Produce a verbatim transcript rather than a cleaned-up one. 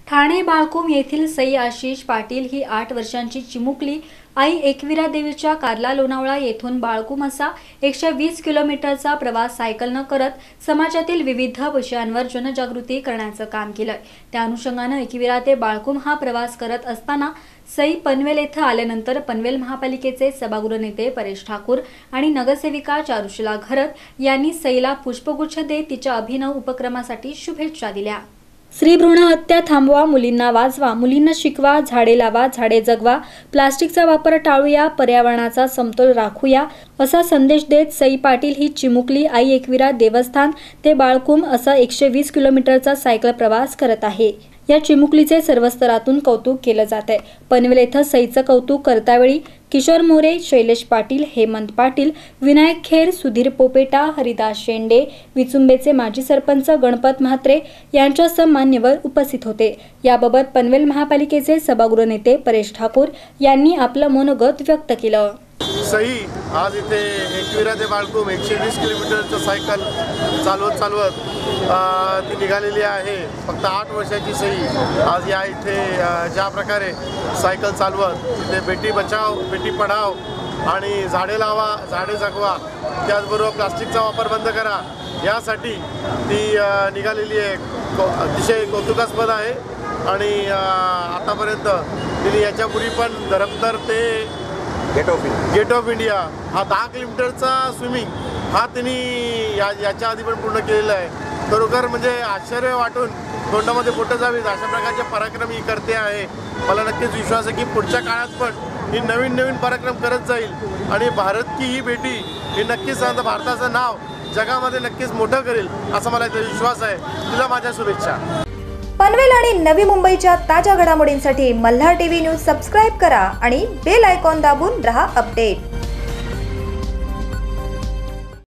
ठाणे बाळकुम येथील सई आशिष पाटील ही आठ वर्षांची चिमुकली आई एकविरा देवीच्या कारला लोणावळा येथून बाळकुम असा एकशे वीस किलोमीटरचा प्रवास सायकलनं करत समाजातील विविध विषयांवर जनजागृती करण्याचं काम केलंय। त्या अनुषंगानं एकविरा ते बाळकुम हा प्रवास करत असताना सई पनवेल येथे आल्यानंतर पनवेल महापालिकेचे सभागृह नेते परेश ठाकूर आणि नगरसेविका चारुशीला घरत यांनी सईला पुष्पगुच्छ देत तिच्या अभिनव उपक्रमासाठी शुभेच्छा दिल्या। स्त्री भ्रूण हत्या थांबवा, मुलींना वाचवा, मुलींना शिकवा, झाडे लावा, झाडे जगवा, प्लास्टिकचा वापर टाळूया, पर्यावरणाचा समतोल राखूया असा संदेश देत सई पाटील ही चिमुकली आई एकविरा देवस्थान ते बाळकुम असा एकशे वीस किलोमीटरचा सायकल प्रवास करत आहे। या चिमुकलीचे सर्व स्तरातून कौतुक केलं जात आहे। पनवेल येथे सईचं कौतुक करतावेळी किशोर मोरे, शैलेश पाटील, हेमंत पाटील, विनायक खेर, सुधीर पोपेटा, हरिदास शेंडे, विचुंबेचे माजी सरपंच गणपत म्हात्रे यांच्यासह मान्यवर उपस्थित होते। याबाबत पनवेल महापालिकेचे सभागृह नेते परेश ठाकूर यांनी आपलं मनोगत व्यक्त केलं। सई आज इथे एकविरा ते बाळकुम एकशे वीस किलोमीटरचं सायकल चालवत चालवत ती निघालेली आहे। फक्त आठ वर्षाची सई आज या इथे ज्या प्रकारे सायकल चालवत तिथे बेटी बचाव बेटी पढाव आणि झाडे लावा झाडे जगवा, त्याचबरोबर प्लास्टिकचा वापर बंद करा यासाठी ती निघालेली आहे। अतिशय कौतुकास्पद आहे आणि आतापर्यंत तिने याच्यापूर्वी पण धरमतर ते gate of gate of India हा दहा किलोमीटरचा स्विमिंग हा तिने या याच्या आधी पण पूर्ण केलेला आहे। खरोखर म्हणजे आश्चर्य वाटून तोंडामध्ये बोटं जावीत अशा प्रकारचे पराक्रम ही करते आहे। मला नक्कीच विश्वास आहे की पुढच्या काळात पण ही नवीन नवीन पराक्रम करत जाईल आणि भारत की ही बेटी ही नक्कीच भारताचं नाव जगामध्ये नक्कीच मोठं करेल असा मला इथे विश्वास आहे। तिला माझ्या शुभेच्छा। पनवेल आणि नवी मुंबईच्या ताज्या घडामोडींसाठी मल्हार टीव्ही न्यूज सबस्क्राइब करा आणि बेल आयकॉन दाबून रहा अपडेट।